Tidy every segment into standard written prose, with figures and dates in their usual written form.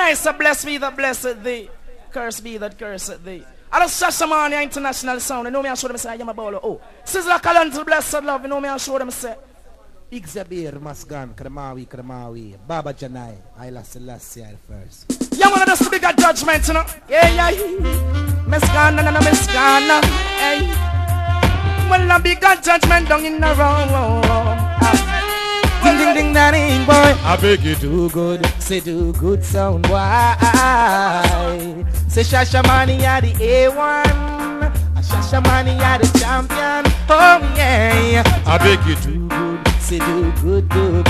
I say blessed be that blessed thee, cursed be that cursed thee. I don't Shashamane International sound. You know me I show them say Yami Bolo. Oh, Sizzla Int'L blessed love. You know me I show them say Big Zabir, Masgan, Kramawi, Baba Janai, Ayla Selassie first. Yeah, one of those bigger judgment, you know. Yeah. Mesgana, Mesgana, hey. Well, a bigger judgment down in the room. Ding ding ding da ding boy. I beg you do good, say do good sound boy. Say Shashamane are the A1, Shashamane are the champion. Oh yeah. I beg you do good, say do good.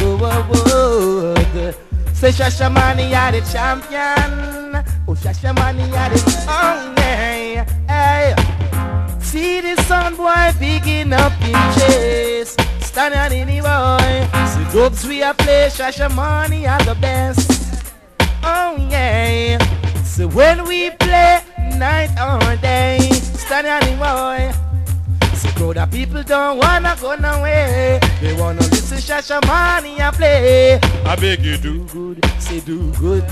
Say Shashamane are the champion. Oh Shashamane are the oh yeah. Hey. See this sound boy picking up in chase. Stand on any boy. See dubs we a play, Shashamane are the best. Oh yeah. So when we play night or day, stand on any boy. So crowd of people don't wanna go nowhere. They wanna listen Shashamane a play. I beg you do good, say do good.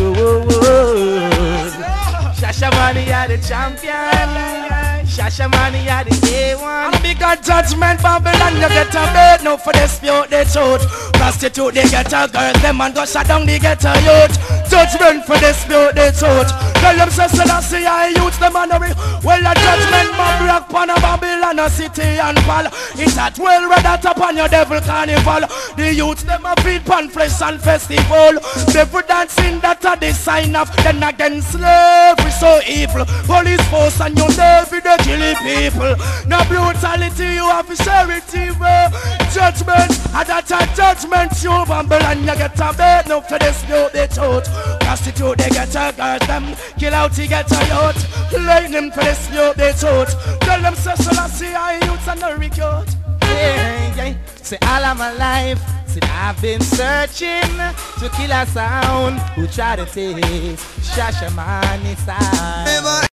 Shashamane are the champion. Shashamane are the A1. And bigger judgment, Babylon, you get a bed. No for dispute the truth. Prostitute, they get a girl. Them and go shut down, they get a youth. Judgment for dispute the truth. Tell them say Selassie, I youth them and well, a judgment, man, rock pan a Babylon, a city and pal. It's at well read that upon your devil carnival. The youth, them a feed pan flesh and festival. Devil dancing, that a the sign of. Then again, slavery so evil. Police force and you never the killing people. No brutality, you have to share it evil. Judgment, and that's a judgment. You Babylon, you get a bed. No for dispute the truth. Prostitute, they get a girl. Them kill out, he get a youth. Lightning for dispute the truth. Tell them Selassie, I youths and no recruit. Yeah. Say all of my life, say I've been searching to kill a sound who try to take Shashamane side.